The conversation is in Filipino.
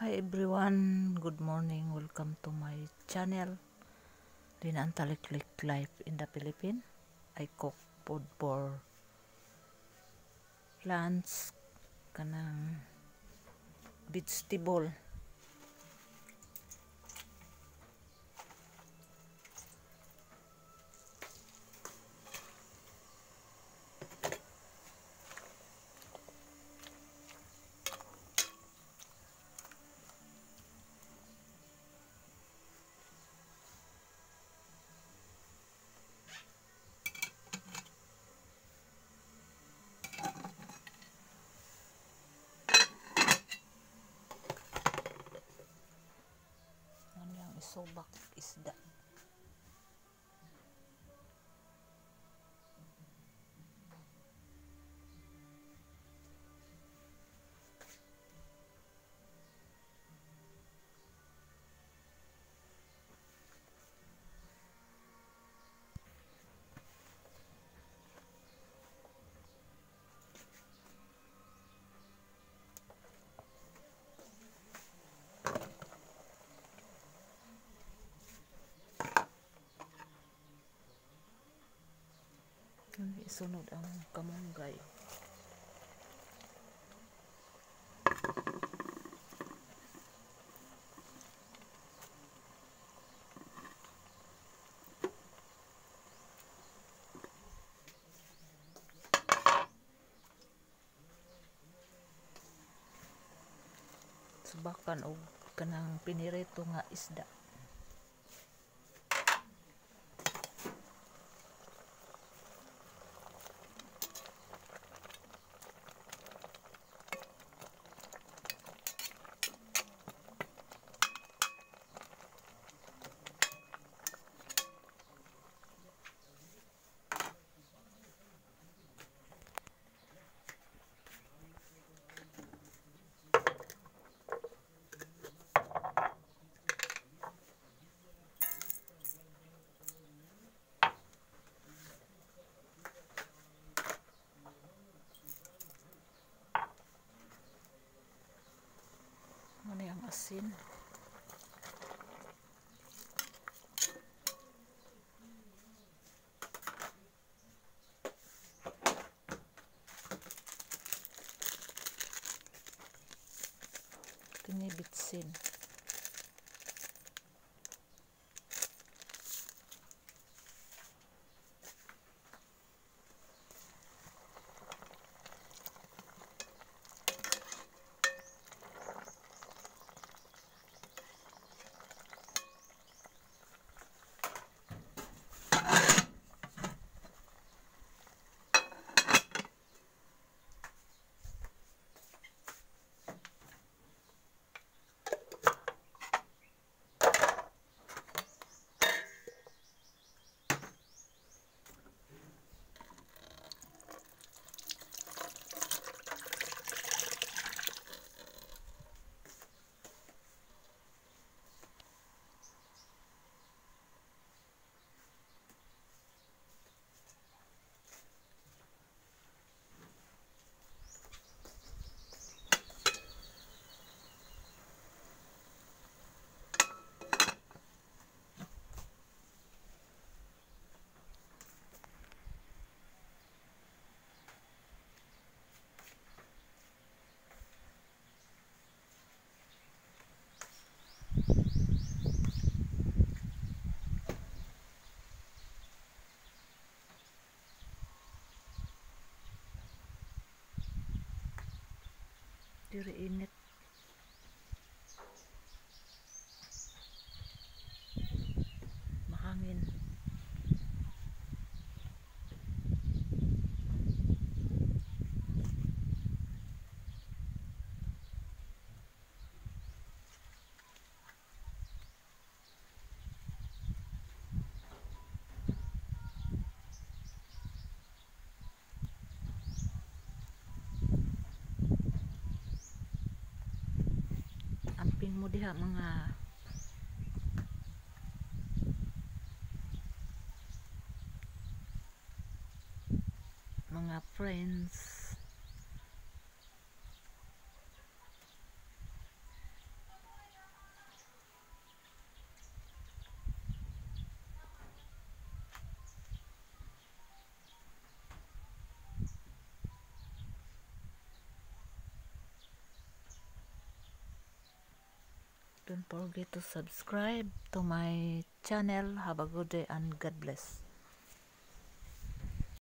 Hi everyone, good morning. Welcome to my channel, Lina Life in the Philippines. I cook food for lunch, kanang vegetable. Ano yung isobak isda? Hindi sunod ang kamunggay. Subakan og kanang pinirito nga isda. Ano yung asin? Kinibitsin. Diri init. Mahangin. Amping mo diha mga friends. Don't forget to subscribe to my channel. Have a good day and God bless.